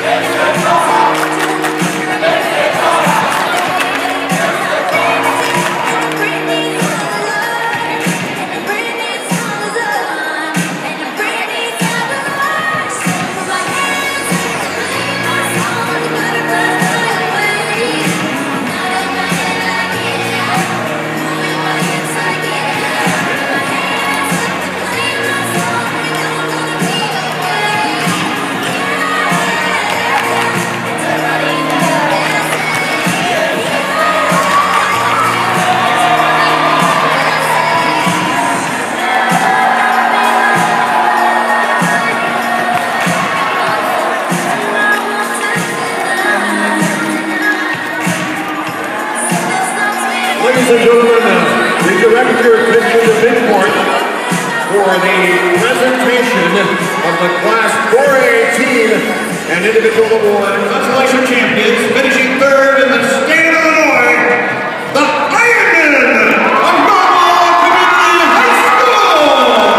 Ladies and gentlemen, we direct your attention to midcourt for the presentation of the Class 4A and individual award consolation champions, finishing third in the state of Illinois, the Ironmen of Volleyball Community High School.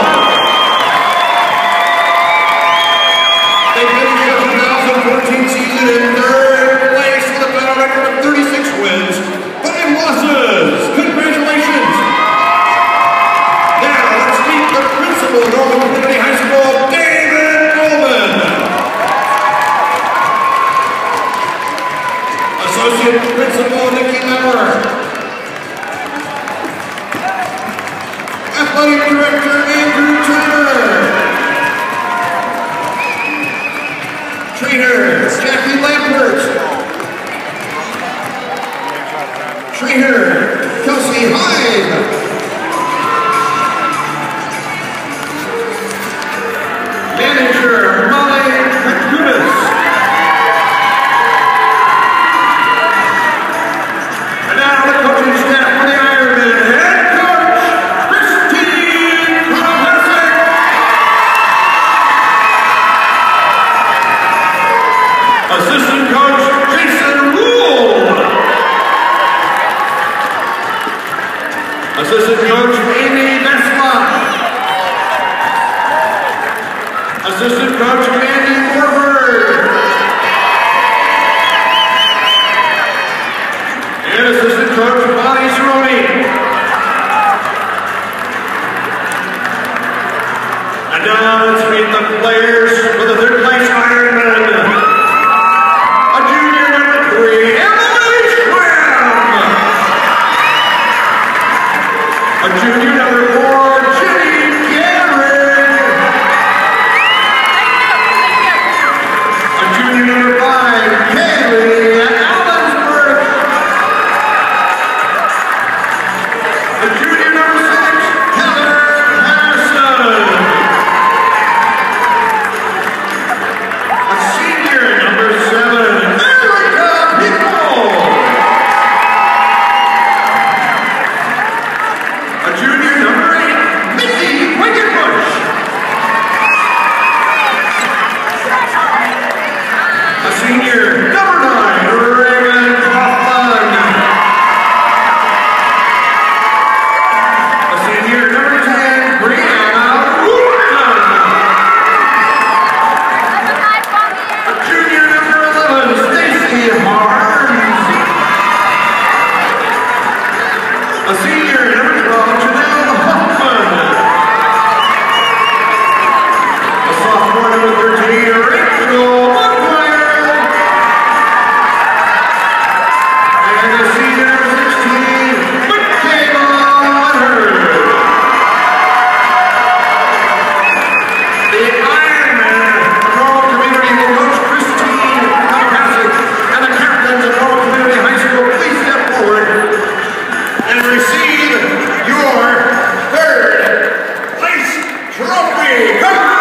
They finished the 2014 season in third place with a final record of 36 wins, but in losses. Congratulations. Now let's meet the principal of Volleyball Community High School, David Goldman. Associate Principal Nikki Lemmer. Athletic Director Andrew Turner. Trainer Jackie Lampert. Trainer Kelsey Hyde. Manager Molly Kukunis. And now the coaching staff for the Ironmen. Head coach Christine Kovacic. Assistant coach Jason Rule. Assistant coach Amy Vespa. Assistant coach Mandy Morford. And assistant coach Bonnie Cerrone. And now let's meet the players for the third place Ironman. A junior number 3, Emily Schramm. A junior number 4, Jenny Garrett. A junior number 5, Kaylee Allensburg. A junior number 6, Heather Patterson. A senior number 7, Erica People. A junior number 8, Mickey Wickenbush. A senior number 9, Reagan Kaufman. A senior number 10, Brianna Woodson. A junior number 11, Stacy Harms. A senior number 12, Janelle Hoffman. A sophomore number 13, Rachel Buckmeyer. And a senior number 16, Michaela Leonard. The Ironmen of Volleyball Community will coach Christine Kovacic and the captains of Volleyball Community High School. Please step forward and receive your third place trophy.